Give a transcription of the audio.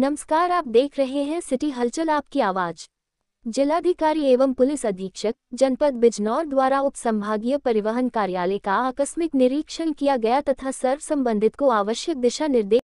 नमस्कार, आप देख रहे हैं सिटी हलचल आपकी आवाज। जिलाधिकारी एवं पुलिस अधीक्षक जनपद बिजनौर द्वारा उप संभागीय परिवहन कार्यालय का आकस्मिक निरीक्षण किया गया तथा सर्व संबंधित को आवश्यक दिशा निर्देश